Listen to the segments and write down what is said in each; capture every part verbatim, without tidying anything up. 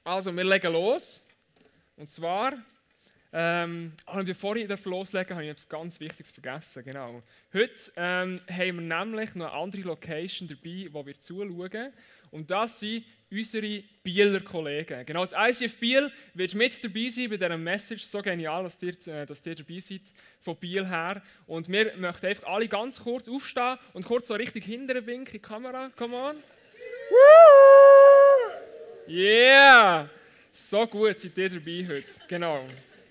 Also, wir legen los. Und zwar, ähm, oh, bevor ich loslege, habe ich etwas ganz Wichtiges vergessen. Genau. Heute ähm, haben wir nämlich noch eine andere Location dabei, wo wir zuschauen. Und das sind unsere Bieler Kollegen. Genau, das I C F Biel wird mit dabei sein bei dieser Message. So genial, dass ihr, dass ihr dabei seid, von Biel her. Und wir möchten einfach alle ganz kurz aufstehen und kurz so richtig hinterher winken in die Kamera. Come on. Yeah! So gut seid ihr dabei heute. Genau.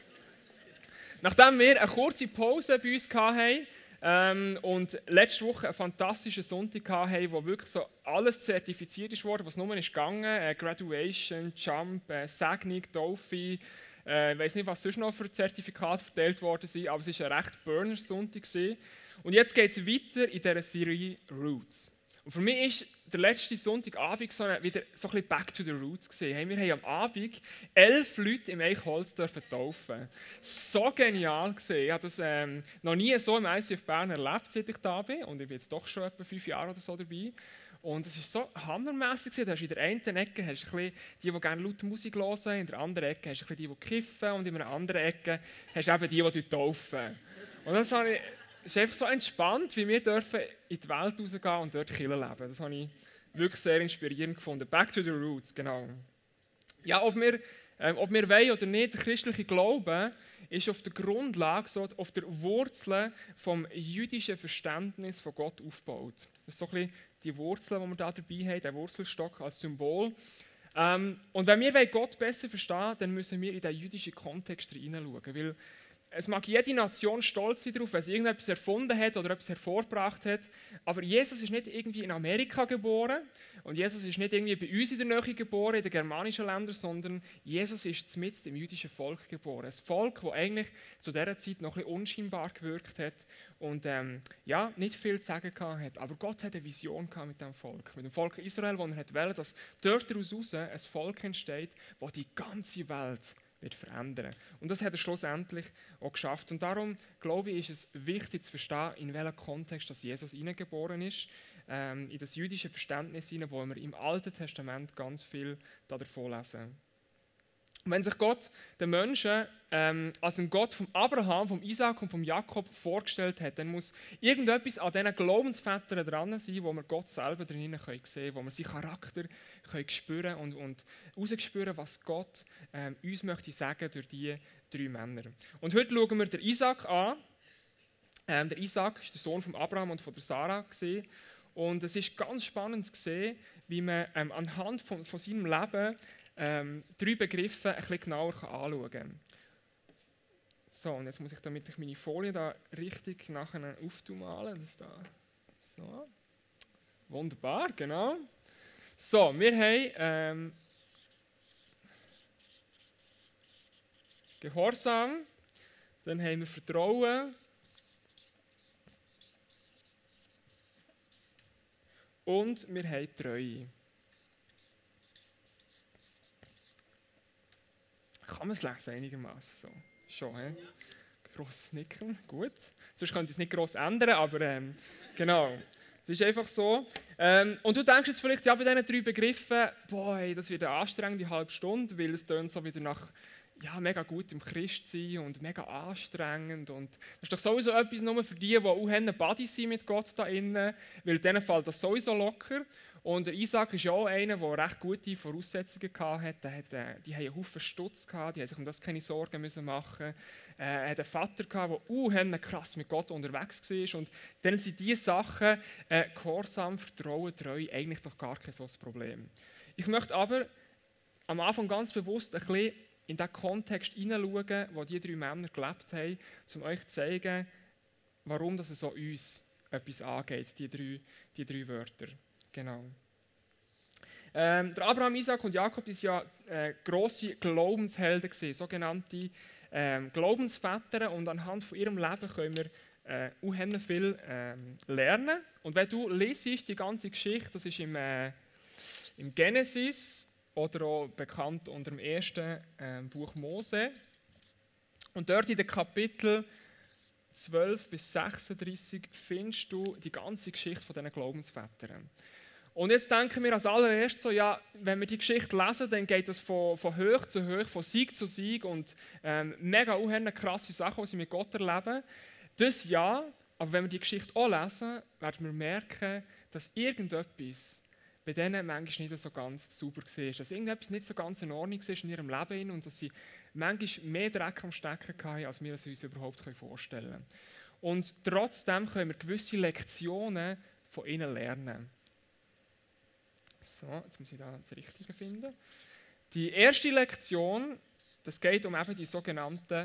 Nachdem wir eine kurze Pause bei uns hatten ähm, und letzte Woche einen fantastischen Sonntag hatten, wo wirklich so alles zertifiziert wurde, was nur ist gegangen, äh, Graduation, Jump, äh, Segnung, Taufe, äh, ich weiss nicht, was sonst noch für Zertifikate verteilt worden sind, aber es war ein recht Burner-Sonntag. Und jetzt geht es weiter in dieser Serie Roots. Und für mich war der letzte Sonntagabend so eine, wieder so ein bisschen back to the roots gewesen. Hey, wir haben am Abend elf Leute im Eichholz dürfen taufen. So genial gewesen. Ich habe das ähm, noch nie so im I C F Bern erlebt, seit ich da bin. Und ich bin jetzt doch schon etwa fünf Jahre oder so dabei. Und es war so hammermässig. Du hast in der einen Ecke hast du ein bisschen die, die gerne laut Musik hören, in der anderen Ecke hast du ein bisschen die, die kiffen, und in einer anderen Ecke hast du eben die, die taufen. Und das habe ich... Es ist einfach so entspannt, wie wir dürfen in die Welt rausgehen und dort Kirche leben. Das habe ich wirklich sehr inspirierend gefunden. Back to the roots, genau. Ja, ob wir, ähm, ob wir wollen oder nicht, der christliche Glaube ist auf der Grundlage, so auf der Wurzel vom jüdischen Verständnis von Gott aufgebaut. Das ist so ein bisschen die Wurzel, die wir da dabei haben, der Wurzelstock als Symbol. Ähm, und wenn wir Gott besser verstehen wollen, dann müssen wir in den jüdischen Kontext hineinschauen. Weil es mag jede Nation stolz sein darauf, wenn sie irgendetwas erfunden hat oder etwas hervorgebracht hat, aber Jesus ist nicht irgendwie in Amerika geboren und Jesus ist nicht irgendwie bei uns in der Nähe geboren, in den germanischen Ländern, sondern Jesus ist mitten im jüdischen Volk geboren. Ein Volk, das eigentlich zu dieser Zeit noch ein bisschen unscheinbar gewirkt hat und ähm, ja, nicht viel zu sagen hat. Aber Gott hat eine Vision mit dem Volk, mit dem Volk Israel, wo er wollte, dass dort daraus ein Volk entsteht, das die ganze Welt wird verändern. Und das hat er schlussendlich auch geschafft. Und darum, glaube ich, ist es wichtig zu verstehen, in welchem Kontext dass Jesus hineingeboren ist, ähm, in das jüdische Verständnis hinein, wo wir im Alten Testament ganz viel davon lesen. Und wenn sich Gott den Menschen ähm, als ein Gott vom Abraham, vom Isaac und vom Jakob vorgestellt hat, dann muss irgendetwas an diesen Glaubensvätern dran sein, wo wir Gott selber drin sehen können, wo wir seinen Charakter können spüren und, und herausspüren, was Gott ähm, uns möchte sagen durch diese drei Männer. Und heute schauen wir den Isaac an. Ähm, der Isaac war der Sohn von Abraham und von der Sarah gewesen. Und es ist ganz spannend zu sehen, wie man ähm, anhand von, von seinem Leben Ähm, drei Begriffe ein bisschen genauer anschauen kann. So, und jetzt muss ich, damit ich meine Folie da richtig nachher aufmalen. Das da. So. Wunderbar, genau. So, wir haben ähm, Gehorsam, dann haben wir Vertrauen und wir haben Treue. Kann man es lesen einigermaßen so? Schon, hä? Grosses Nicken, gut. Sonst könnte ich es nicht gross ändern, aber ähm, genau. Es ist einfach so. Ähm, und du denkst jetzt vielleicht, ja, bei diesen drei Begriffen, boah, hey, das wird eine anstrengende halbe Stunde, weil es tönt so wieder nach, ja, mega gut im Christsein und mega anstrengend. Und das ist doch sowieso etwas nur für die, die auch Buddies sind mit Gott da innen, weil in denen fällt das sowieso locker. Und der Isaac ist ja auch einer, der recht gute Voraussetzungen hatte. Hat, äh, die hatten einen Haufen Stutz, gehabt, die haben sich um das keine Sorgen müssen machen. Äh, er hatte einen Vater, der uh, krass mit Gott unterwegs war. Und dann sind diese Sachen, äh, Gehorsam, Vertrauen, Treue, eigentlich doch gar kein so ein Problem. Ich möchte aber am Anfang ganz bewusst ein bisschen in den Kontext hineinschauen, wo die drei Männer gelebt haben, um euch zu zeigen, warum das so uns etwas angeht, die drei, die drei Wörter. Genau. Ähm, der Abraham, Isaac und Jakob waren ja äh, grosse Glaubenshelden gewesen, sogenannte ähm, Glaubensväter, und anhand von ihrem Leben können wir äh, auch viel ähm, lernen. Und wenn du liest, die ganze Geschichte, das ist im, äh, im Genesis oder auch bekannt unter dem ersten äh, Buch Mose. Und dort in den Kapitel zwölf bis sechsunddreißig findest du die ganze Geschichte von diesen Glaubensvätern. Und jetzt denken wir als allererstes so, ja, wenn wir die Geschichte lesen, dann geht das von, von hoch zu hoch, von Sieg zu Sieg und ähm, mega unheimlich krasse Sachen, die sie mit Gott erleben. Das ja, aber wenn wir die Geschichte auch lesen, werden wir merken, dass irgendetwas bei denen manchmal nicht so ganz sauber war. Dass irgendetwas nicht so ganz in Ordnung war in ihrem Leben und dass sie manchmal mehr Dreck am Stecken hatten, als wir es uns überhaupt vorstellen können. Und trotzdem können wir gewisse Lektionen von ihnen lernen. So, jetzt muss ich da das Richtige finden. Die erste Lektion, das geht um eben die sogenannten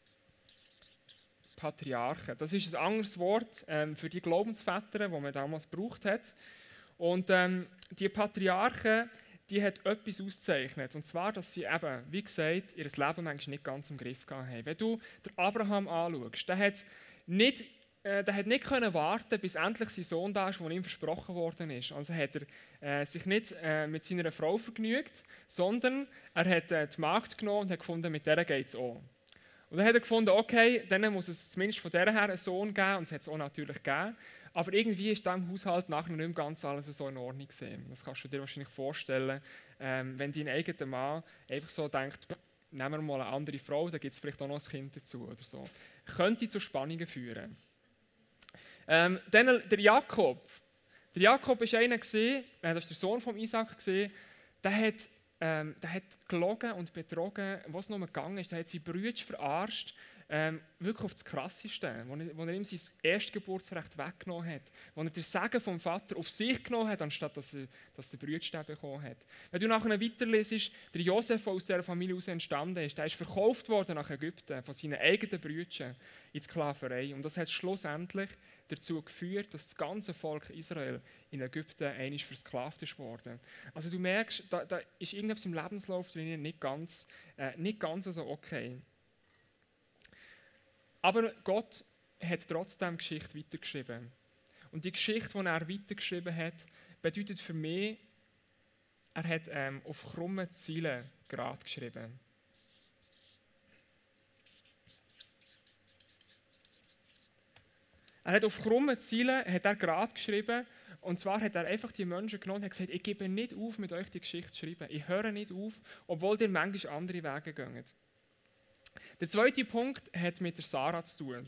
Patriarchen. Das ist ein anderes Wort ähm, für die Glaubensväter, die man damals gebraucht hat. Und ähm, die Patriarchen, die hat etwas auszeichnet. Und zwar, dass sie eben, wie gesagt, ihr Leben manchmal nicht ganz im Griff gehabt haben. Wenn du den Abraham anschaust, der hat nicht Äh, der hat nicht können warten, bis endlich sein Sohn da ist, der ihm versprochen worden ist. Also hat er äh, sich nicht äh, mit seiner Frau vergnügt, sondern er hat äh, die Magd genommen und hat gefunden, mit der geht es auch. Und dann hat er gefunden, okay, dann muss es zumindest von der her einen Sohn geben, und es hat es auch natürlich gegeben. Aber irgendwie ist da im Haushalt nachher nicht mehr ganz alles so in Ordnung gewesen. Das kannst du dir wahrscheinlich vorstellen, ähm, wenn dein eigener Mann einfach so denkt, nehmen wir mal eine andere Frau, dann gibt es vielleicht auch noch ein Kind dazu oder so. Könnte zu Spannungen führen. Ähm, dann der Jakob. Der Jakob war einer, gewesen, äh, das war der Sohn von Isaac, gewesen, der hat, ähm, der hat gelogen und betrogen, was noch gegangen ist. Der hat seine Brüder verarscht, ähm, wirklich auf das Krasseste, wo er, wo er ihm sein Erstgeburtsrecht weggenommen hat, wo er den Segen vom Vater auf sich genommen hat, anstatt dass, er, dass der Brüder bekommen hat. Wenn du nachher weiterliest, der Josef, der aus dieser Familie heraus entstanden ist, der ist verkauft worden nach Ägypten von seinen eigenen Brüdern in die Sklaverei. Und das hat schlussendlich dazu geführt, dass das ganze Volk Israel in Ägypten einmal versklavt ist worden. Also du merkst, da, da ist irgendetwas im Lebenslauf drin nicht ganz, äh, nicht ganz so okay. Aber Gott hat trotzdem die Geschichte weitergeschrieben. Und die Geschichte, die er weitergeschrieben hat, bedeutet für mich, er hat ähm, auf krummen Zielen gerade geschrieben. Er hat auf krummen Zielen hat er gerade geschrieben, und zwar hat er einfach die Menschen genommen und hat gesagt, ich gebe nicht auf, mit euch die Geschichte zu schreiben. Ich höre nicht auf, obwohl ihr manchmal andere Wege geht. Der zweite Punkt hat mit der Sarah zu tun.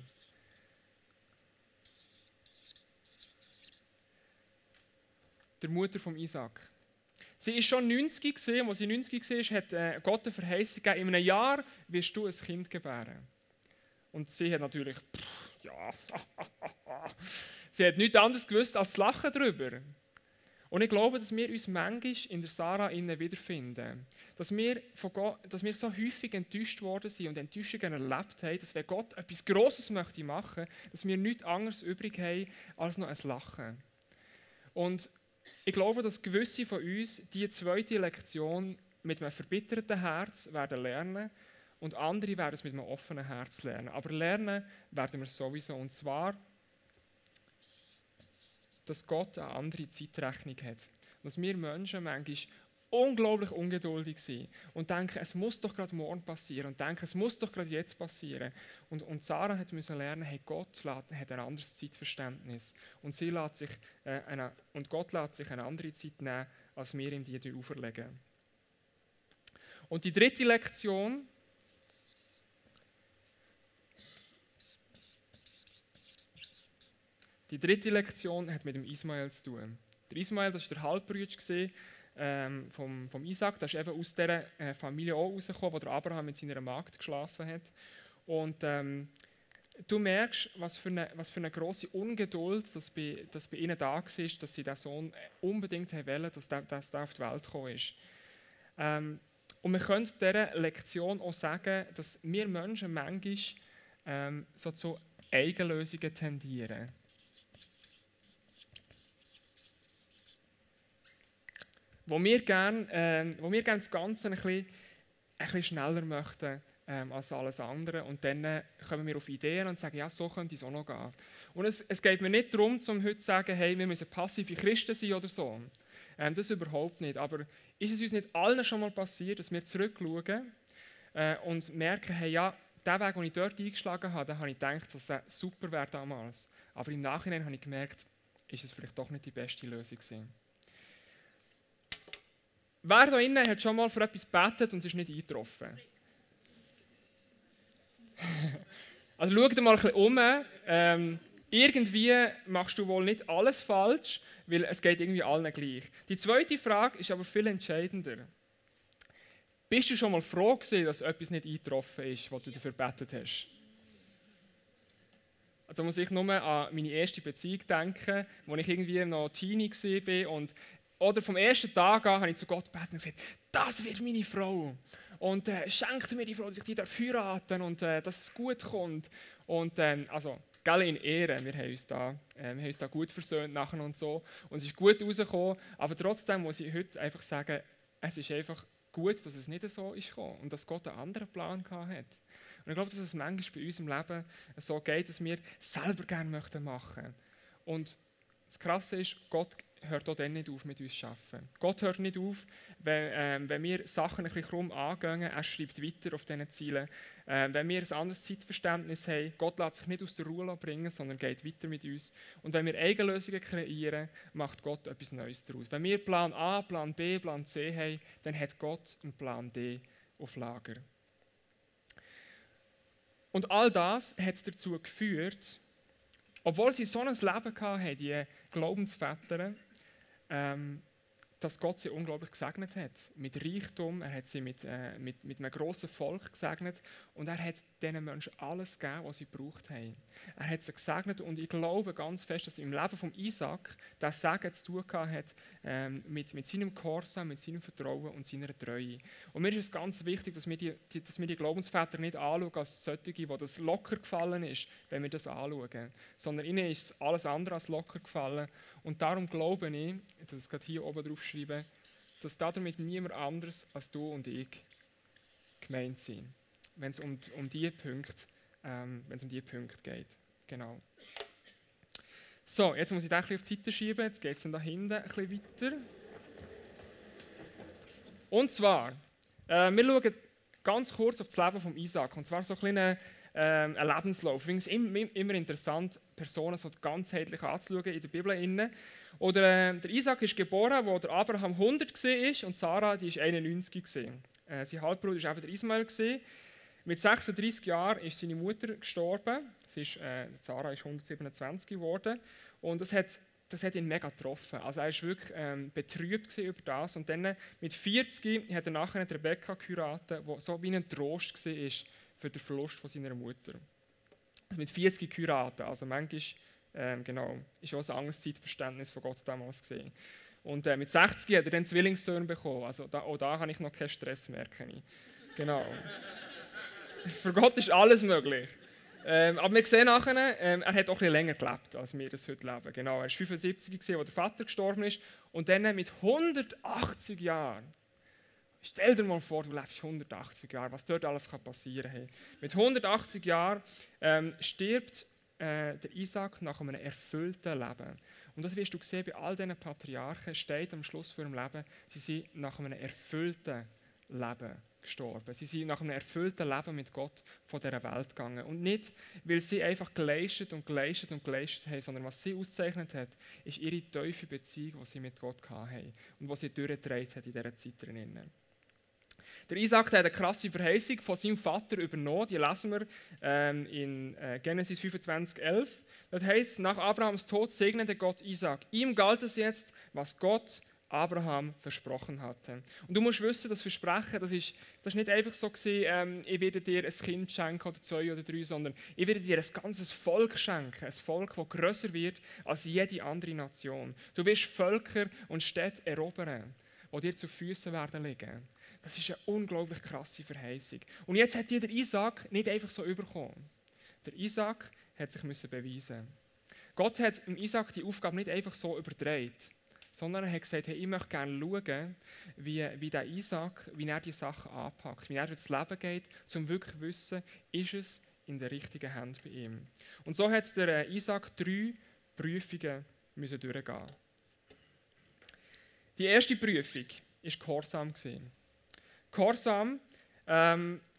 Der Mutter von Isaac. Sie war schon neunzig, und als sie neunzig war, hat Gott eine Verheißung gegeben, in einem Jahr wirst du ein Kind gebären. Und sie hat natürlich, pff, ja, sie hat nichts anderes gewusst als das Lachen darüber. Und ich glaube, dass wir uns manchmal in der Sarah innen wiederfinden. Dass wir, von Gott, dass wir so häufig enttäuscht worden sind und Enttäuschungen erlebt haben, dass wenn Gott etwas Grosses möchte machen, dass wir nichts anderes übrig haben als noch ein Lachen. Und ich glaube, dass gewisse von uns diese zweite Lektion mit einem verbitterten Herz werden lernen und andere werden es mit einem offenen Herz lernen. Aber lernen werden wir sowieso, und zwar, dass Gott eine andere Zeitrechnung hat. Dass wir Menschen manchmal unglaublich ungeduldig sind und denken, es muss doch gerade morgen passieren und denken, es muss doch gerade jetzt passieren. Und, und Sarah hat müssen lernen, hey, Gott hat ein anderes Zeitverständnis und, sie lässt sich, äh, eine, und Gott lässt sich eine andere Zeit nehmen, als wir ihm die auferlegen. Und die dritte Lektion, Die dritte Lektion hat mit dem Ismael zu tun. Der Ismael, das war der Halbbruder ähm, vom, vom Isaac, der ist eben aus dieser äh, Familie auch rausgekommen, wo der Abraham mit seiner Magd geschlafen hat. Und ähm, du merkst, was für eine, was für eine grosse Ungeduld das bei, das bei ihnen da war, dass sie diesen Sohn unbedingt wollen, dass der, dass der auf die Welt gekommen ist. Ähm, und wir können dieser Lektion auch sagen, dass wir Menschen manchmal ähm, so zu Eigenlösungen tendieren. Wo wir gerne ähm, wo wir gern das Ganze ein bisschen, ein bisschen schneller möchten ähm, als alles andere. Und dann äh, kommen wir auf Ideen und sagen, ja, so könnte es auch noch gehen. Und es, es geht mir nicht darum, um heute zu sagen, hey, wir müssen passive Christen sein oder so. Ähm, das überhaupt nicht. Aber ist es uns nicht allen schon mal passiert, dass wir zurückschauen äh, und merken, hey, ja, der Weg, den ich dort eingeschlagen habe, da habe ich gedacht, dass der super wäre damals. Aber im Nachhinein habe ich gemerkt, ist es vielleicht doch nicht die beste Lösung gewesen. wer da innen hat schon mal für etwas gebetet und es ist nicht eingetroffen? Also schau dir mal ein bisschen um. Ähm, irgendwie machst du wohl nicht alles falsch, weil es geht irgendwie allen gleich. Die zweite Frage ist aber viel entscheidender. Bist du schon mal froh gewesen, dass etwas nicht eingetroffen ist, was du dafür gebetet hast? Also muss ich nur an meine erste Beziehung denken, wo ich irgendwie noch Teenie war. Und, oder vom ersten Tag an habe ich zu Gott gebeten und gesagt, das wird meine Frau. Und äh, schenkt mir die Frau, dass ich die heiraten darf und äh, dass es gut kommt. Und ähm, also, gell, in Ehre, wir haben uns da, äh, wir haben uns da gut versöhnt nachher und so. Und es ist gut rausgekommen, aber trotzdem muss ich heute einfach sagen, es ist einfach gut, dass es nicht so ist gekommen und dass Gott einen anderen Plan gehabt hat. Und ich glaube, dass es manchmal bei uns im Leben so geht, dass wir selber gerne möchten machen. Und das Krasse ist, Gott hört auch dann nicht auf, mit uns zu arbeiten. Gott hört nicht auf, wenn, ähm, wenn wir Sachen ein bisschen krumm angehen, er schreibt weiter auf diesen Zielen. Ähm, wenn wir ein anderes Zeitverständnis haben, Gott lässt sich nicht aus der Ruhe bringen, sondern geht weiter mit uns. Und wenn wir Eigenlösungen kreieren, macht Gott etwas Neues daraus. Wenn wir Plan A, Plan B, Plan C haben, dann hat Gott einen Plan D auf Lager. Und all das hat dazu geführt, obwohl sie so ein Leben hatten, die Glaubensväter, ähm, dass Gott sie unglaublich gesegnet hat. Mit Reichtum, er hat sie mit, äh, mit, mit einem grossen Volk gesegnet und er hat diesen Menschen alles gegeben, was sie gebraucht haben. Er hat sie gesegnet und ich glaube ganz fest, dass im Leben von Isaac das Segen zu tun hat ähm, mit, mit seinem Gehorsam, mit seinem Vertrauen und seiner Treue. Und mir ist es ganz wichtig, dass wir die, die, dass wir die Glaubensväter nicht anschauen als solche, wo das locker gefallen ist, wenn wir das anschauen. Sondern ihnen ist alles andere als locker gefallen. Und darum glaube ich, ich das gerade hier oben drauf schreiben, dass damit niemand anderes als du und ich gemeint sind, wenn es um, um diese Punkte, ähm, wenn es um diese Punkte geht. Genau. So, jetzt muss ich den ein bisschen auf die Seite schieben, jetzt geht es dann da hinten ein bisschen weiter. Und zwar, äh, wir schauen ganz kurz auf das Leben von Isaac, und zwar so ein kleiner ähm, ein Lebenslauf. Ich finde es immer, immer interessant, Personen so ganzheitlich anzuschauen in der Bibel. Oder, äh, der Isaac ist geboren, wo der Abraham hundert war und Sarah die ist einundneunzig war. Äh, sein Halbbruder war eben der Ismael. Mit sechsunddreißig Jahren ist seine Mutter gestorben. Sie ist, äh, Sarah ist hundertsiebenundzwanzig geworden. Und das hat, das hat ihn mega getroffen. Also er war wirklich ähm, betrübt über das. Und dann mit vierzig hat er nachher eine Rebekka geheiratet, die so wie ein Trost war für den Verlust von seiner Mutter. Also mit vierzig geheiratet. Also manchmal ähm, genau, ist auch ein anderes Zeitverständnis von Gott damals gesehen. Und äh, mit sechzig hat er dann Zwillingssöhne bekommen. Also da, auch da habe ich noch keinen Stress mehr. Genau. Für Gott ist alles möglich. Ähm, aber wir sehen nachher, ähm, er hat auch ein bisschen länger gelebt, als wir das heute leben. Genau, er war fünfundsiebzig, als der Vater gestorben ist. Und dann mit hundertachtzig Jahren. Stell dir mal vor, du lebst hundertachtzig Jahre, was dort alles passieren kann. Hey. Mit hundertachtzig Jahren ähm, stirbt äh, der Isaac nach einem erfüllten Leben. Und das wirst du sehen, bei all diesen Patriarchen steht am Schluss von ihrem Leben, sie sind nach einem erfüllten Leben gestorben. Sie sind nach einem erfüllten Leben mit Gott von dieser Welt gegangen. Und nicht, weil sie einfach geleistet und geleistet und geleistet haben, sondern was sie ausgezeichnet hat, ist ihre tiefe Beziehung, die sie mit Gott hatten und die sie durchgetragen hat in dieser Zeit drinnen. Der Isaac hat eine krasse Verheißung von seinem Vater übernommen, die lesen wir ähm, in äh, Genesis fünfundzwanzig, elf. Das heißt, nach Abrahams Tod segnete Gott Isaac. Ihm galt es jetzt, was Gott Abraham versprochen hatte. Und du musst wissen, das Versprechen, das ist, das ist nicht einfach so gewesen, ähm, ich werde dir ein Kind schenken oder zwei oder drei, sondern ich werde dir ein ganzes Volk schenken, ein Volk, das grösser wird als jede andere Nation. Du wirst Völker und Städte erobern, die dir zu Füßen werden liegen. Das ist eine unglaublich krasse Verheißung. Und jetzt hat der Isaac nicht einfach so überkommen. Der Isaac hat sich müssen beweisen. Gott hat im Isaac die Aufgabe nicht einfach so übertragen, sondern er hat gesagt, hey, ich möchte gerne schauen, wie, wie der Isaac, wie er die Sachen anpackt, wie er durchs Leben geht, um wirklich zu wissen, ist es in der richtigen Hand bei ihm. Und so hat der Isaac drei Prüfungen müssen durchgehen. Die erste Prüfung war Gehorsam. Gehorsam ähm,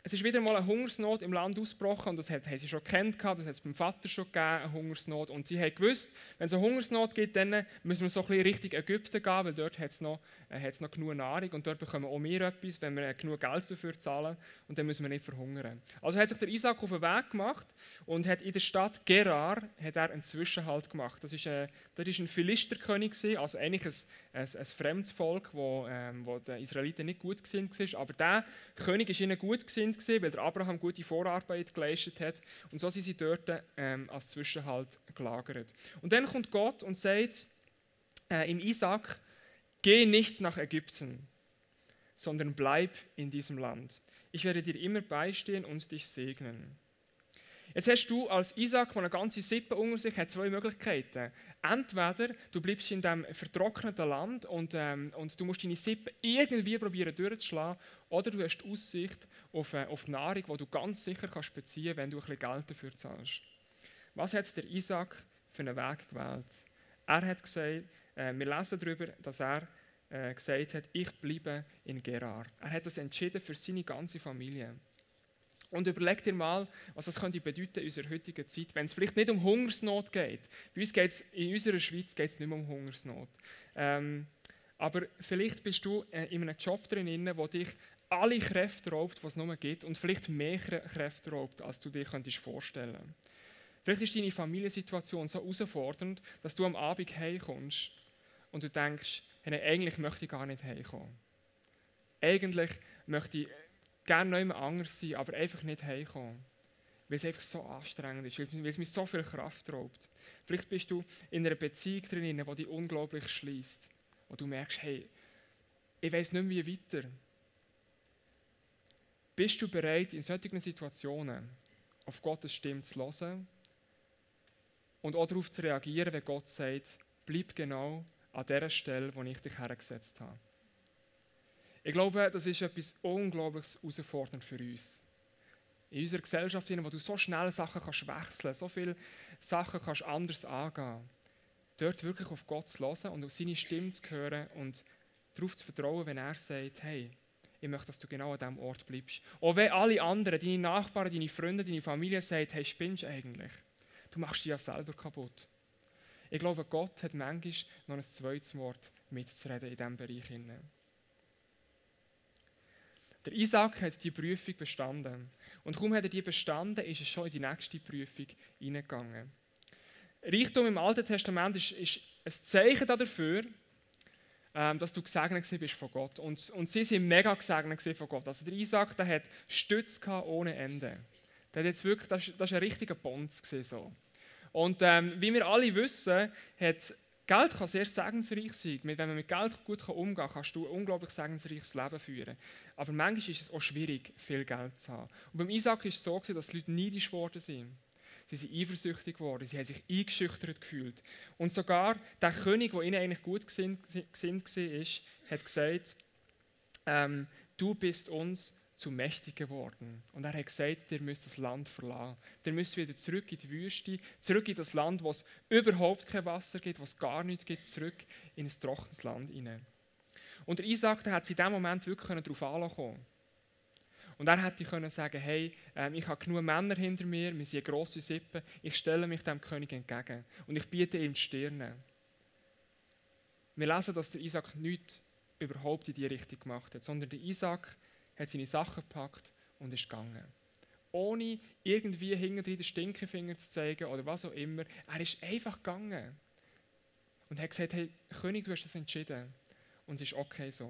es ist wieder mal eine Hungersnot im Land ausgebrochen und das haben sie schon gekannt, das hat es beim Vater schon gegeben, eine Hungersnot. Und sie haben gewusst, wenn es eine Hungersnot gibt, dann müssen wir so ein bisschen Richtung Ägypten gehen, weil dort hat es noch, äh, hat's noch genug Nahrung und dort bekommen auch wir etwas, wenn wir genug Geld dafür zahlen und dann müssen wir nicht verhungern. Also hat sich der Isaac auf den Weg gemacht und hat in der Stadt Gerar hat er einen Zwischenhalt gemacht. Das ist, äh, das ist ein Philisterkönig, also eigentlich ein, ein, ein fremdes Volk, wo, ähm, wo den Israeliten nicht gut gesinnt war, aber der König ist ihnen gut gesinnt, weil der Abraham gute Vorarbeit geleistet hat. Und so sind sie dort ähm, als Zwischenhalt gelagert. Und dann kommt Gott und sagt äh, im Isaac, geh nicht nach Ägypten, sondern bleib in diesem Land. Ich werde dir immer beistehen und dich segnen. Jetzt hast du als Isaac, der eine ganze Sippe unter sich hat, zwei Möglichkeiten. Entweder du bleibst in diesem vertrockneten Land und, ähm, und du musst deine Sippe irgendwie probieren durchzuschlagen, oder du hast die Aussicht auf, äh, auf Nahrung, die du ganz sicher kannst beziehen kannst, wenn du ein bisschen Geld dafür zahlst. Was hat der Isaac für einen Weg gewählt? Er hat gesagt, äh, wir lesen darüber, dass er äh, gesagt hat, ich bleibe in Gerar. Er hat das entschieden für seine ganze Familie. Und überleg dir mal, was das könnte bedeuten in unserer heutigen Zeit, wenn es vielleicht nicht um Hungersnot geht. Bei uns geht es, in unserer Schweiz geht es nicht mehr um Hungersnot. Ähm, aber vielleicht bist du äh, in einem Job drin, der dich alle Kräfte raubt, die es nur gibt, und vielleicht mehr Kräfte raubt, als du dir könntest vorstellen. Vielleicht ist deine Familiensituation so herausfordernd, dass du am Abend heimkommst und du denkst, hey, eigentlich möchte ich gar nicht heimkommen. Eigentlich möchte ich gerne noch immer anders sein, aber einfach nicht heimkommen. Weil es einfach so anstrengend ist, weil es mir so viel Kraft raubt. Vielleicht bist du in einer Beziehung drin, die dich unglaublich schließt. Wo du merkst, hey, ich weiss nicht mehr, wie weiter. Bist du bereit, in solchen Situationen auf Gottes Stimme zu hören und auch darauf zu reagieren, wenn Gott sagt, bleib genau an der Stelle, wo ich dich hergesetzt habe? Ich glaube, das ist etwas unglaublich herausfordernd für uns. In unserer Gesellschaft, wo du so schnell Sachen kannst wechseln, so viele Sachen kannst anders angehen, dort wirklich auf Gott zu hören und auf seine Stimme zu hören und darauf zu vertrauen, wenn er sagt, hey, ich möchte, dass du genau an diesem Ort bleibst. Auch wenn alle anderen, deine Nachbarn, deine Freunde, deine Familie sagen, hey, spinnst du eigentlich? Du machst dich ja selber kaputt. Ich glaube, Gott hat manchmal noch ein zweites Wort mitzureden in diesem Bereich. Der Isaac hat die Prüfung bestanden. Und kaum hat er die bestanden, ist er schon in die nächste Prüfung hineingegangen. Reichtum im Alten Testament ist, ist ein Zeichen dafür, ähm, dass du gesegnet bist von Gott. Und, und sie sind mega gesegnet von Gott. Also der Isaac, der hat Stütze gehabt ohne Ende. Der hat jetzt wirklich, das, das war ein richtiger Bonz. So. Und ähm, wie wir alle wissen, hat Geld kann sehr segensreich sein. Wenn man mit Geld gut umgehen kann, kannst du ein unglaublich segensreiches Leben führen. Aber manchmal ist es auch schwierig, viel Geld zu haben. Und beim Isaac war es so, dass die Leute neidisch geworden sind. Sie sind eifersüchtig geworden, sie haben sich eingeschüchtert gefühlt. Und sogar der König, der ihnen eigentlich gut gesinnt war, hat gesagt, ähm, du bist uns zu mächtig geworden. Und er hat gesagt, ihr müsst das Land verlassen. Ihr müsst wieder zurück in die Wüste, zurück in das Land, wo es überhaupt kein Wasser gibt, wo es gar nichts gibt, zurück in ein trockenes Land hinein. Und der Isaac, der hat sich in diesem Moment wirklich darauf ankommen. Und er hätte können sagen, hey, ähm, ich habe genug Männer hinter mir, wir sind eine grosse Sippe, ich stelle mich dem König entgegen und ich biete ihm die Stirne. Wir lesen, dass der Isaac nichts überhaupt in diese Richtung gemacht hat, sondern der Isaac hat seine Sachen gepackt und ist gegangen. Ohne irgendwie hinterher den Stinkefinger zu zeigen oder was auch immer. Er ist einfach gegangen. Und hat gesagt, hey, König, du hast das entschieden. Und es ist okay so.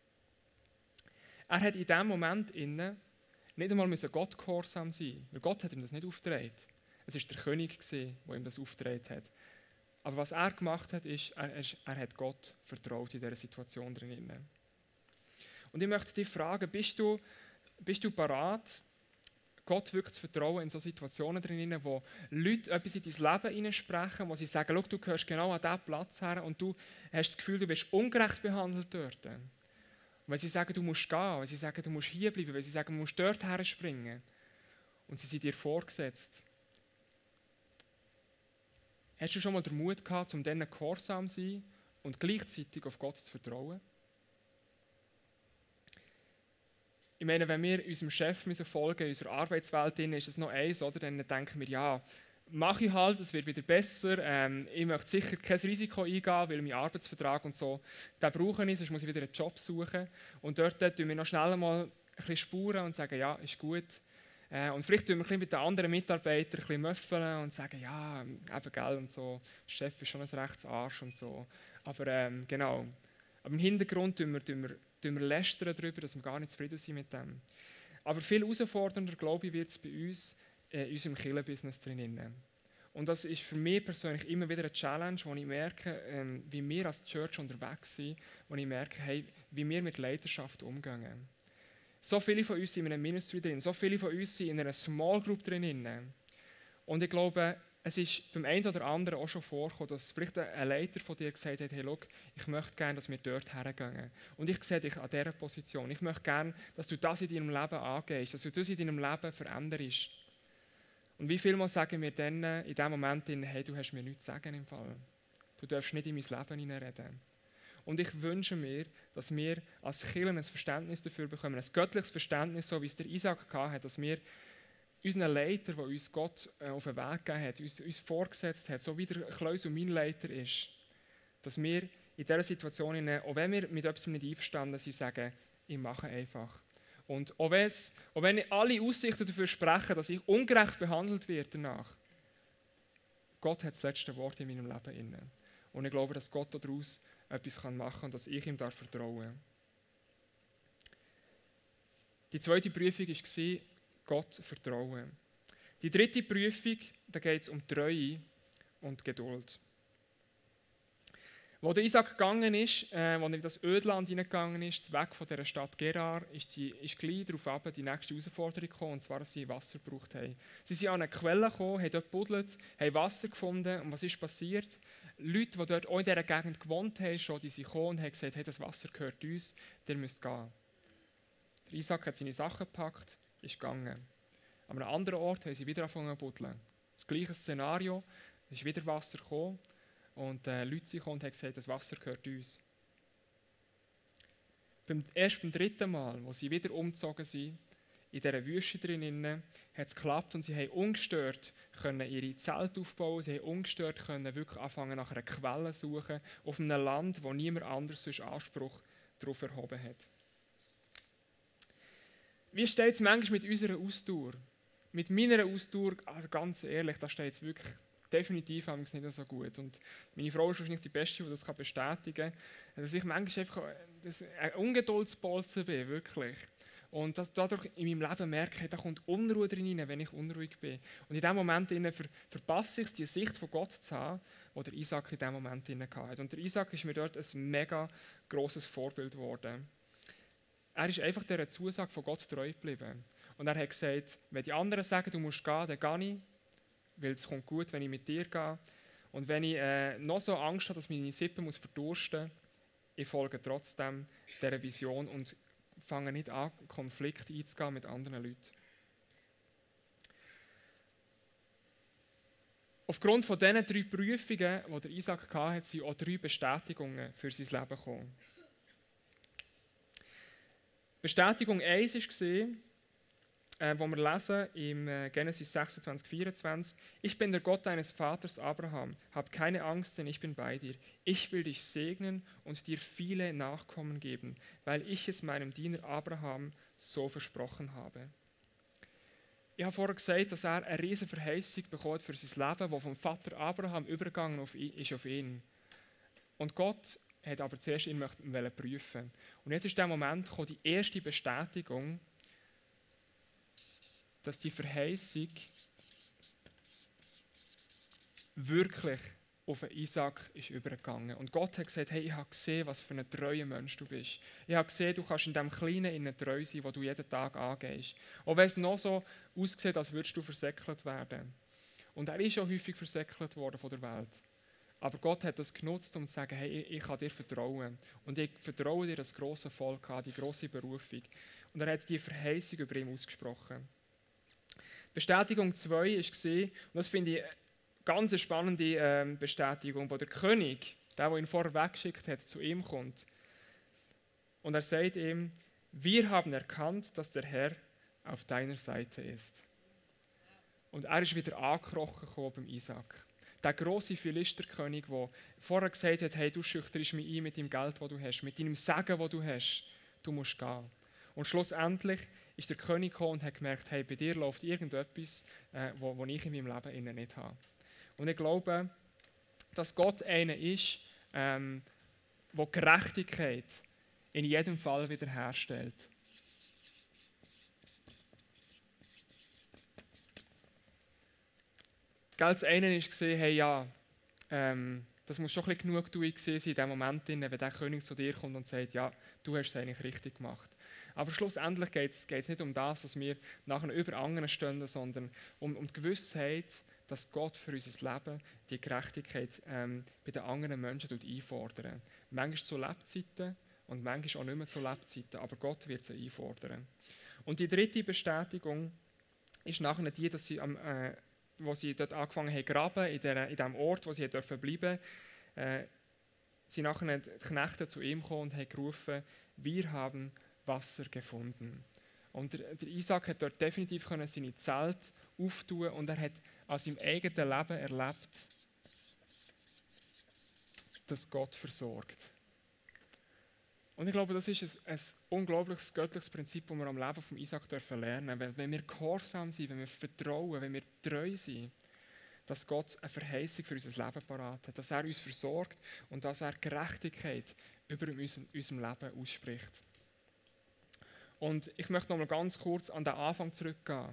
Er hat in diesem Moment innen nicht einmal Gott gehorsam sein, weil Gott hat ihm das nicht aufgetragen. Es war der König, der ihm das aufgetragen hat. Aber was er gemacht hat, ist, er, er, er hat Gott vertraut in dieser Situation drin. Und ich möchte dich fragen, bist du, bist du bereit, Gott wirklich zu vertrauen in solchen Situationen drin, wo Leute etwas in dein Leben hineinsprechen, wo sie sagen, schau, du gehörst genau an diesen Platz her und du hast das Gefühl, du wirst ungerecht behandelt dort. Und wenn sie sagen, du musst gehen, wenn sie sagen, du musst hier bleiben, wenn sie sagen, du musst dort her springen und sie sind dir vorgesetzt. Hast du schon mal den Mut gehabt, um denen gehorsam zu sein und gleichzeitig auf Gott zu vertrauen? ich meine, wenn wir unserem Chef müssen folgen, in unserer Arbeitswelt drin, ist es noch eins, oder? Dann denken wir, ja, mache ich halt, es wird wieder besser. Ähm, ich möchte sicher kein Risiko eingehen, weil mein Arbeitsvertrag und so, den brauche ich, sonst muss ich wieder einen Job suchen. Und dort tun wir noch schnell mal ein bisschen spuren und sagen, ja, ist gut. Äh, und vielleicht tun wir ein bisschen mit den anderen Mitarbeitern ein bisschen möffeln und sagen, ja, eben, gell, und so, der Chef ist schon ein Rechtsarsch und so. Aber ähm, genau, aber im Hintergrund tun wir, tun wir, tun wir lästern darüber, dass wir gar nicht zufrieden sind mit dem. Aber viel herausfordernder, glaube ich, wird es bei uns in unserem Kirchenbusiness drin. Und das ist für mich persönlich immer wieder eine Challenge, wo ich merke, ähm, wie wir als Church unterwegs sind, wo ich merke, hey, wie wir mit Leidenschaft umgehen. So viele von uns sind in einem Ministry drin, so viele von uns sind in einer Small Group drin. Und ich glaube, es ist beim einen oder anderen auch schon vorgekommen, dass vielleicht ein Leiter von dir gesagt hat, hey, schau, ich möchte gerne, dass wir dort hergehen. Und ich sehe dich an dieser Position. Ich möchte gerne, dass du das in deinem Leben angehst, dass du das in deinem Leben veränderst. Und wie viel Mal sagen wir dann in dem Moment, hey, du hast mir nichts zu sagen im Fall. Du darfst nicht in mein Leben hineinreden. Und ich wünsche mir, dass wir als Kirche ein Verständnis dafür bekommen, ein göttliches Verständnis, so wie es der Isaac hatte, dass wir unseren Leiter, der uns Gott auf den Weg gegeben hat, uns, uns vorgesetzt hat, so wie der Kleus und mein Leiter ist, dass wir in dieser Situation, auch wenn wir mit etwas nicht einverstanden sind, sagen, ich mache einfach. Und auch, auch wenn alle Aussichten dafür sprechen, dass ich ungerecht behandelt werde danach, Gott hat das letzte Wort in meinem Leben inne. Und ich glaube, dass Gott daraus etwas machen kann und dass ich ihm darf vertrauen. Die zweite Prüfung war Gott vertrauen. Die dritte Prüfung, da geht es um Treue und Geduld. Wo der Isaac gegangen ist, äh, als er in das Ödland hineingegangen ist, weg von dieser Stadt Gerar, ist, die, ist gleich darauf ab, die nächste Herausforderung gekommen, und zwar, dass sie Wasser gebraucht haben. Sie sind an eine Quelle gekommen, haben dort gebuddelt, haben Wasser gefunden, und was ist passiert? Leute, die dort auch in dieser Gegend gewohnt haben, schon, die sind gekommen und haben gesagt, hey, das Wasser gehört uns, ihr müsst gehen. Der Isaac hat seine Sachen gepackt, ist gegangen. An einem anderen Ort haben sie wieder angefangen zu buddeln. Das gleiche Szenario, es ist wieder Wasser gekommen. Und äh, Leute sind gekommen und haben gesagt, das Wasser gehört uns. Beim, erst beim dritten Mal, wo sie wieder umgezogen sind, in dieser Wüste drinnen, hat es geklappt und sie haben ungestört können ihre Zelte aufbauen, sie haben ungestört können wirklich anfangen nach einer Quelle suchen, auf einem Land, wo niemand anders sonst Anspruch darauf erhoben hat. Wie steht es manchmal mit unserer Ausdauer? Mit meiner Ausdauer, also ganz ehrlich, da steht es wirklich definitiv nicht so gut. Und meine Frau ist wahrscheinlich die Beste, die das bestätigen kann, dass ich manchmal einfach ein Ungeduldsbolzen bin, wirklich. Und dass dadurch in meinem Leben merke, da kommt Unruhe drin, wenn ich unruhig bin. Und in diesem Moment ver verpasse ich es, die Sicht von Gott zu haben, die der Isaac in diesem Moment hatte. Und der Isaac ist mir dort ein mega grosses Vorbild geworden. Er ist einfach dieser Zusage von Gott treu geblieben. Und er hat gesagt, wenn die anderen sagen, du musst gehen, dann gehe ich. Weil es kommt gut, wenn ich mit dir gehe. Und wenn ich äh, noch so Angst habe, dass meine Sippe muss verdursten muss, ich folge trotzdem dieser Vision und fange nicht an, Konflikte einzugehen mit anderen Leuten. Aufgrund von diesen drei Prüfungen, die der Isaac hatte, sind auch drei Bestätigungen für sein Leben gekommen. Bestätigung eins war, Äh, wo wir lesen im äh, Genesis sechsundzwanzig, vierundzwanzig, ich bin der Gott deines Vaters Abraham, hab keine Angst, denn ich bin bei dir. Ich will dich segnen und dir viele Nachkommen geben, weil ich es meinem Diener Abraham so versprochen habe. Ich habe vorher gesagt, dass er eine riesige Verheißung bekommt für sein Leben, die vom Vater Abraham übergegangen ist auf ihn. Und Gott hat aber zuerst ihn prüfen. Und jetzt ist der Moment gekommen, die erste Bestätigung, dass die Verheißung wirklich auf Isaac ist übergegangen. Und Gott hat gesagt, hey, ich habe gesehen, was für ein treuer Mensch du bist. Ich habe gesehen, du kannst in dem Kleinen innen treu sein, wo du jeden Tag angehst. Auch wenn es noch so aussieht, als würdest du versäckelt werden. Und er ist auch häufig versäckelt worden von der Welt. Aber Gott hat das genutzt, um zu sagen, hey, ich kann dir vertrauen. Und ich vertraue dir das grosse Volk an, die grosse Berufung. Und er hat die Verheißung über ihn ausgesprochen. Bestätigung zwei war, und das finde ich eine ganz spannende ähm, Bestätigung, wo der König, der, der ihn vorher weggeschickt hat, zu ihm kommt. Und er sagt ihm, wir haben erkannt, dass der Herr auf deiner Seite ist. Und er ist wieder angekrochen beim Isaac. Der grosse Philisterkönig, der vorher gesagt hat, hey, du schüchterst mich ein mit dem Geld, das du hast, mit deinem Segen, das du hast, du musst gehen. Und schlussendlich ist der König gekommen und hat gemerkt, hey, bei dir läuft irgendetwas, äh, wo, wo ich in meinem Leben innen nicht habe. Und ich glaube, dass Gott einer ist, ähm, der Gerechtigkeit in jedem Fall wiederherstellt. Das eine war, hey, ja, ähm, das muss schon ein bisschen Genugtuung sein in dem Moment, wenn der König zu dir kommt und sagt, ja, du hast es eigentlich richtig gemacht. Aber schlussendlich geht es nicht um das, dass wir nachher über anderen stehen, sondern um, um die Gewissheit, dass Gott für unser Leben die Gerechtigkeit ähm, bei den anderen Menschen einfordert. Manchmal zu Lebzeiten und manchmal auch nicht mehr zu Lebzeiten, aber Gott wird sie einfordern. Und die dritte Bestätigung ist nachher die, dass sie am äh, wo sie dort angefangen haben zu graben, in, der, in dem Ort, wo sie dürfen bleiben, äh, sind nachher die Knechte zu ihm gekommen und haben gerufen, wir haben Wasser gefunden. Und der, der Isaac hat dort definitiv können seine Zelt auftun und er hat an seinem eigenen Leben erlebt, dass Gott versorgt. Und ich glaube, das ist ein, ein unglaubliches göttliches Prinzip, das wir am Leben von Isaac dürfen lernen. Wenn, wenn wir gehorsam sind, wenn wir vertrauen, wenn wir treu sind, dass Gott eine Verheißung für unser Leben parat hat, dass er uns versorgt und dass er Gerechtigkeit über unserem, unserem Leben ausspricht. Und ich möchte noch mal ganz kurz an den Anfang zurückgehen.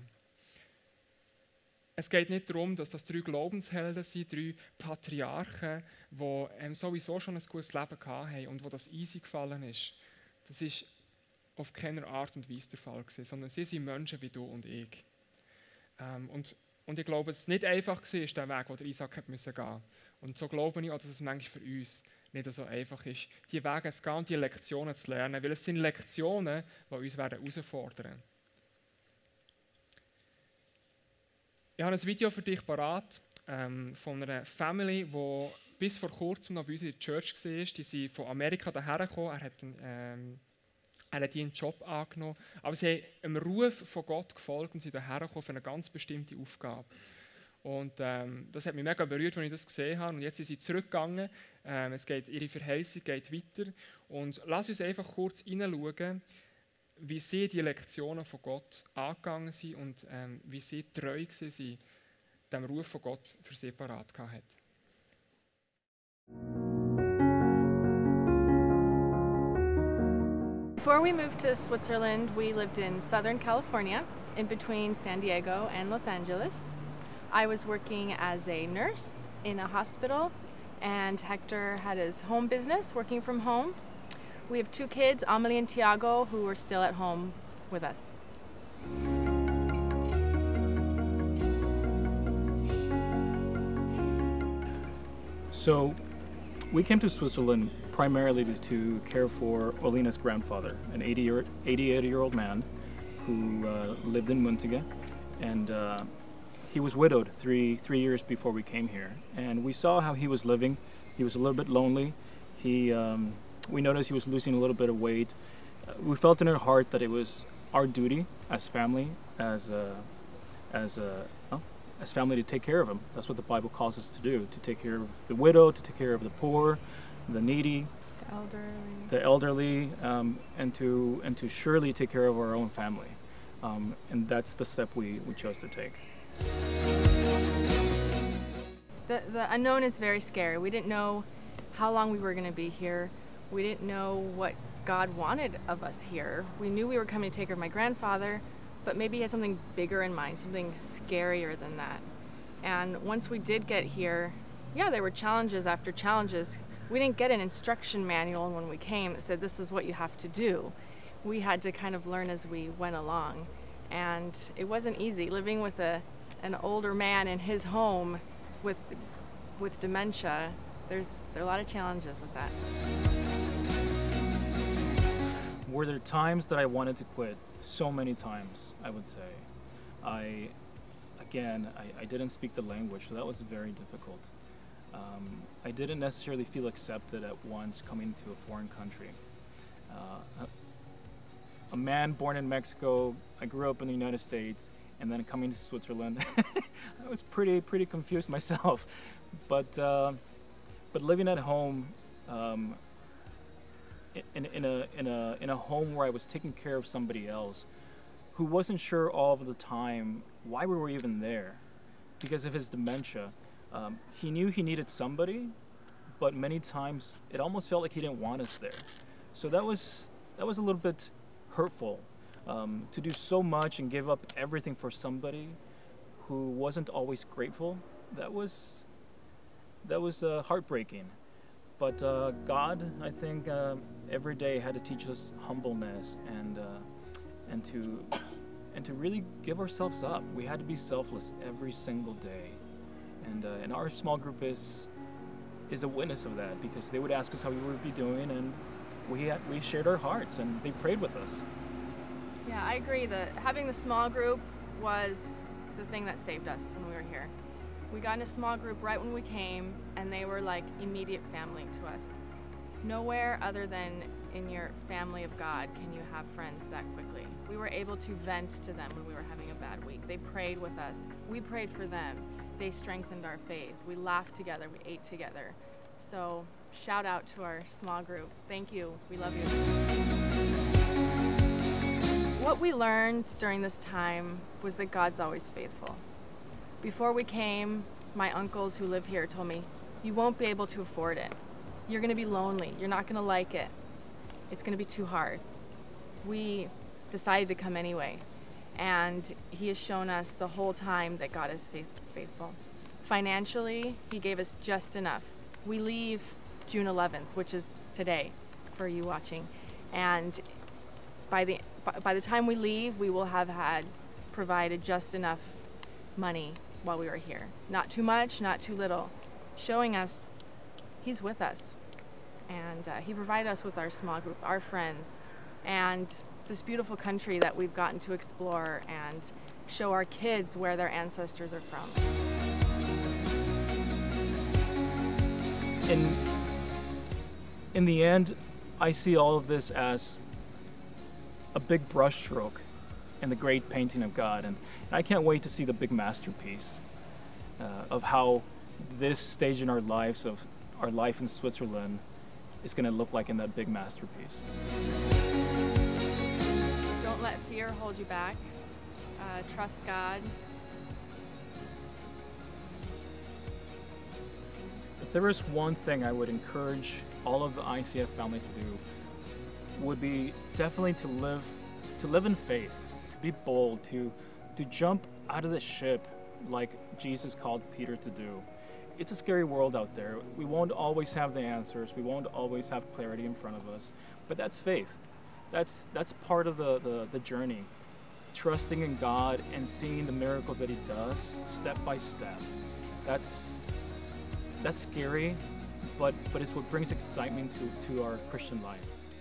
Es geht nicht darum, dass das drei Glaubenshelden sind, drei Patriarchen, die ähm, sowieso schon ein gutes Leben hatten und wo das easy gefallen ist. Das ist auf keine Art und Weise der Fall gewesen, sondern sie sind Menschen wie du und ich. Ähm, und, und ich glaube, es nicht einfach war, der Weg, den Isaac hat müssen gehen. Und so glaube ich auch, dass es manchmal für uns nicht so einfach ist, die Wege zu gehen und die Lektionen zu lernen, weil es sind Lektionen, die uns herausfordern werden. Ich habe ein Video für dich parat ähm, von einer Family, die bis vor kurzem noch bei uns in der Church war. Die sind von Amerika daher gekommen. Er hat, ähm, er hat ihren Job angenommen. Aber sie haben einem Ruf von Gott gefolgt und sind daher gekommen für eine ganz bestimmte Aufgabe. Und ähm, das hat mich mega berührt, als ich das gesehen habe. Und jetzt sind sie zurückgegangen. Ähm, es geht, ihre Verheißung geht weiter. Und lass uns einfach kurz hineinschauen, wie sie die Lektionen von Gott angegangen sind und ähm, wie sie treu waren, dem Ruf von Gott für sie parat hatten. Before we moved to Switzerland, we lived in Southern California, in between San Diego and Los Angeles. I was working as a nurse in a hospital, and Hector had his home business, working from home. We have two kids, Amelie and Tiago, who are still at home with us. So, we came to Switzerland primarily to care for Olina's grandfather, an eighty-eight-year-old man who uh, lived in Muntige, and uh, he was widowed three three years before we came here. And we saw how he was living. He was a little bit lonely. He um, we noticed he was losing a little bit of weight. Uh, we felt in our heart that it was our duty as family, as a, as a, well, as family, to take care of him. That's what the Bible calls us to do: to take care of the widow, to take care of the poor, the needy, The elderly. the elderly, um, and to and to surely take care of our own family. Um, and that's the step we, we chose to take. The, the unknown is very scary. We didn't know how long we were going to be here. We didn't know what God wanted of us here. We knew we were coming to take care of my grandfather, but maybe he had something bigger in mind, something scarier than that. And once we did get here, yeah, there were challenges after challenges. We didn't get an instruction manual when we came that said this is what you have to do. We had to kind of learn as we went along. And it wasn't easy living with a, an older man in his home with, with dementia. There's, there are a lot of challenges with that. Were there times that I wanted to quit? So many times, I would say. I, again, I, I didn't speak the language, so that was very difficult. Um, I didn't necessarily feel accepted at once coming to a foreign country. Uh, a, a a man born in Mexico. I grew up in the United States, and then coming to Switzerland. I was pretty pretty confused myself, but uh, but living at home, um, in in a in a in a home where I was taking care of somebody else, who wasn't sure all of the time why we were even there, because of his dementia. Um, he knew he needed somebody, but many times it almost felt like he didn't want us there. So that was that was a little bit hurtful, um, to do so much and give up everything for somebody who wasn't always grateful. That was that was uh, heartbreaking. But uh, God, I think, uh, every day had to teach us humbleness and uh, and to and to really give ourselves up. We had to be selfless every single day, and uh, and our small group is is a witness of that, because they would ask us how we would be doing, and we had, we shared our hearts, and they prayed with us. Yeah, I agree that having the small group was the thing that saved us when we were here. We got in a small group right when we came, and they were like immediate family to us. Nowhere other than in your family of God can you have friends that quickly. We were able to vent to them when we were having a bad week. They prayed with us. We prayed for them. They strengthened our faith. We laughed together. We ate together. So shout out to our small group. Thank you. We love you. What we learned during this time was that God's always faithful. Before we came, my uncles who live here told me, you won't be able to afford it. You're going to be lonely. You're not going to like it. It's going to be too hard. We decided to come anyway. And he has shown us the whole time that God is faith faithful. Financially, he gave us just enough. We leave June eleventh, which is today for you watching. And by the, by the time we leave, we will have had provided just enough money while we were here. Not too much, not too little. Showing us he's with us. And uh, he provided us with our small group, our friends, and this beautiful country that we've gotten to explore and show our kids where their ancestors are from. In, in the end, I see all of this as a big brushstroke in the great painting of God, and, and I can't wait to see the big masterpiece uh, of how this stage in our lives, of our life in Switzerland, is going to look like in that big masterpiece. Don't let fear hold you back. Uh, trust God. If there is one thing I would encourage all of the I C F family to do, would be definitely to live, to live in faith, to be bold, to, to jump out of the ship like Jesus called Peter to do. It's a scary world out there. We won't always have the answers. We won't always have clarity in front of us, but that's faith. That's, that's part of the, the, the journey. Trusting in God and seeing the miracles that he does step by step. That's, that's scary, but, but it's what brings excitement to, to our Christian life.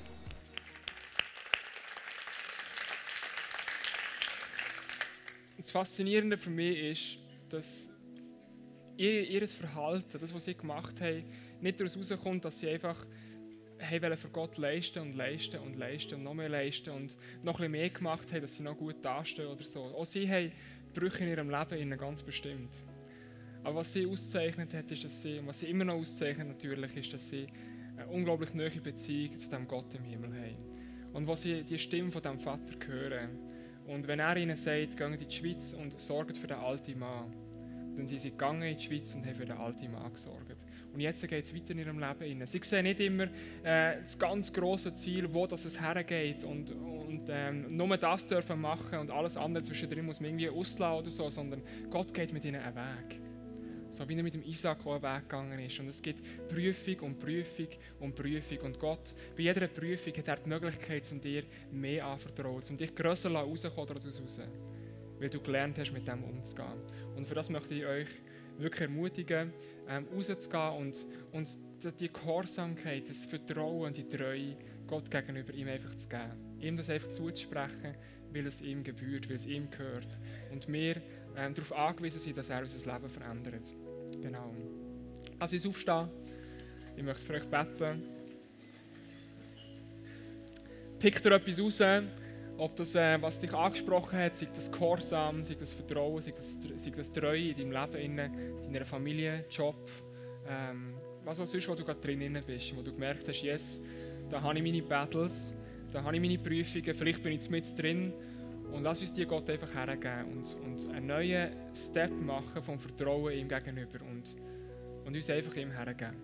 Das Faszinierende für mich ist, dass ihr, ihr Verhalten, das, was sie gemacht haben, nicht daraus herauskommt, dass sie einfach haben für Gott leisten und leisten und leisten und noch mehr leisten und noch ein bisschen mehr gemacht haben, dass sie noch gut dastehen oder so. Auch sie haben Brüche in ihrem Leben ganz bestimmt. Aber was sie auszeichnet hat, ist, dass sie, und was sie immer noch auszeichnet natürlich, ist, dass sie eine unglaublich nahe Beziehung zu dem Gott im Himmel haben. Und was sie die Stimme von dem Vater hören. Und wenn er ihnen sagt, geht in die Schweiz und sorgt für den alten Mann, dann sind sie gegangen in die Schweiz und haben für den alten Mann gesorgt. Und jetzt geht es weiter in ihrem Leben. Sie sehen nicht immer äh, das ganz grosse Ziel, wo das es hergeht und, und ähm, nur das dürfen machen und alles andere zwischendrin muss man irgendwie auslassen oder so, sondern Gott geht mit ihnen einen Weg. So wie er mit dem Isaac auch einen Weg gegangen ist. Und es gibt Prüfung und Prüfung und Prüfung. Und Gott, bei jeder Prüfung hat er die Möglichkeit, um dir mehr anzuvertrauen, um dich grösser rauszukommen daraus raus, weil du gelernt hast, mit dem umzugehen. Und für das möchte ich euch wirklich ermutigen, ähm, rauszugehen und, und die Gehorsamkeit, das Vertrauen und die Treue Gott gegenüber ihm einfach zu geben. Ihm das einfach zuzusprechen, weil es ihm gebührt, weil es ihm gehört. Und wir ähm, darauf angewiesen sind, dass er unser Leben verändert. Genau. Lass uns aufstehen. Ich möchte für euch beten. Pickt ihr etwas raus, ob das, äh, was dich angesprochen hat, sei das Gehorsam, sei das Vertrauen, sei das, sei das Treue in deinem Leben, in deiner Familie, Job, ähm, was auch sonst, wo du gerade drin bist, wo du gemerkt hast, yes, da habe ich meine Battles, da habe ich meine Prüfungen, vielleicht bin ich jetzt mit drin und lass uns die Gott einfach hergeben und, und einen neuen Step machen vom Vertrauen ihm gegenüber und, und uns einfach ihm hergeben.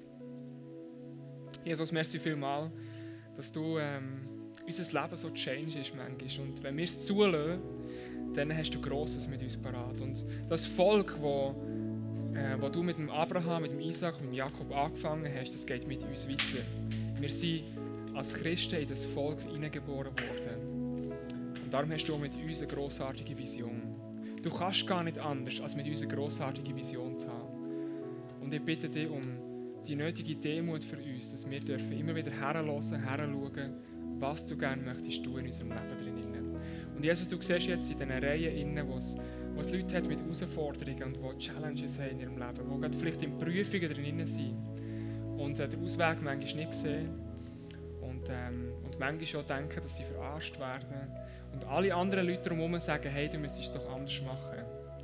Jesus, merci vielmals, dass du ähm, unser Leben so change ist manchmal. Und wenn wir es zulassen, dann hast du Grosses mit uns parat. Und das Volk, wo, äh, wo du mit dem Abraham, mit dem Isaac, mit dem Jakob angefangen hast, das geht mit uns weiter. Wir sind als Christen in das Volk hineingeboren worden. Und darum hast du auch mit uns eine grossartige Vision. Du kannst gar nicht anders, als mit uns eine grossartige Vision zu haben. Und ich bitte dich um die nötige Demut für uns, dass wir dürfen immer wieder herhören, heranschauen, was du gerne möchtest tun in unserem Leben drinnen. Und Jesus, du siehst jetzt in diesen Reihen, wo es, wo es Leute hat mit Herausforderungen und die Challenges haben in ihrem Leben, die gerade vielleicht in Prüfungen drinnen sind und äh, den Ausweg manchmal nicht sehen und, ähm, und manchmal auch denken, dass sie verarscht werden und alle anderen Leute drumherum sagen, hey, du müsstest es doch anders machen.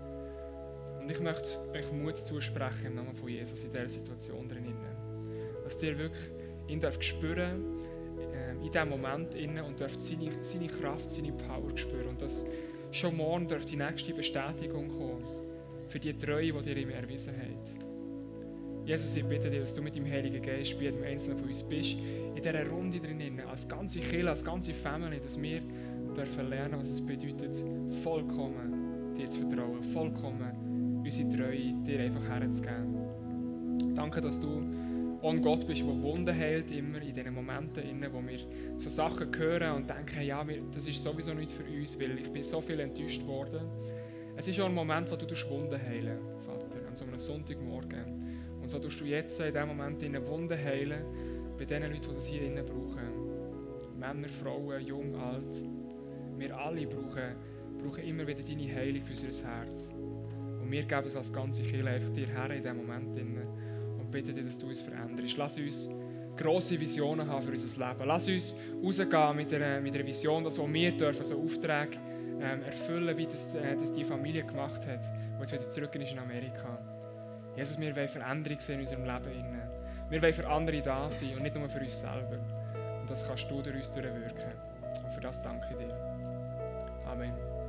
Und ich möchte euch Mut zusprechen im Namen von Jesus in dieser Situation drinnen, dass ihr wirklich ihn dürft spüren in diesem Moment innen und dürft seine, seine Kraft, seine Power spüren. Und dass schon morgen dürft die nächste Bestätigung kommen für die Treue, die ihr ihm erwiesen habt. Jesus, ich bitte dich, dass du mit dem Heiligen Geist bei jedem Einzelnen von uns bist, in dieser Runde drinnen, als ganze Kirche, als ganze Family, dass wir dürfen lernen, was es bedeutet, vollkommen dir zu vertrauen, vollkommen unsere Treue dir einfach herzugeben. Danke, dass du ein Gott bist, der Wunden heilt, immer in diesen Momenten, wo wir so Sachen hören und denken, ja, das ist sowieso nicht für uns, weil ich bin so viel enttäuscht worden. Es ist auch ein Moment, wo du Wunden heilen, Vater, an so einem Sonntagmorgen. Und so tust du jetzt in diesem Moment Wunden heilen, bei den Leuten, die das hier drinnen brauchen. Männer, Frauen, jung, alt. Wir alle brauchen, brauchen immer wieder deine Heilung für unser Herz. Und wir geben es als ganze Kirche einfach dir her in diesem Moment drinnen. Bitte dich, dass du uns veränderst. Lass uns grosse Visionen haben für unser Leben. Lass uns rausgehen mit einer, mit einer Vision, dass auch wir dürfen so Aufträge ähm, erfüllen, wie das, äh, das die Familie gemacht hat, die jetzt wieder zurück ist in Amerika. Jesus, wir wollen Veränderung sehen in unserem Leben. Wir wollen für andere da sein und nicht nur für uns selber. Und das kannst du durch uns durchwirken. Und für das danke ich dir. Amen.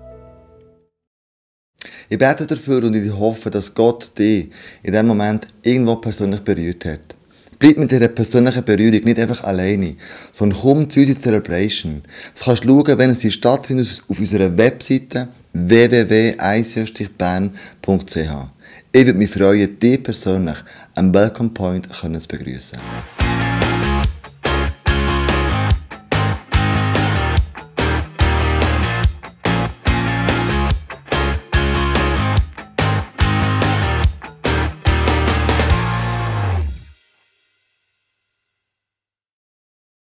Ich bete dafür und ich hoffe, dass Gott dich in diesem Moment irgendwo persönlich berührt hat. Bleib mit dieser persönlichen Berührung nicht einfach alleine, sondern komm zu unserer Celebration. Das kannst du schauen, wenn sie stattfindet, auf unserer Webseite w w w punkt i c f bern punkt c h. Ich würde mich freuen, dich persönlich am Welcome Point zu begrüßen.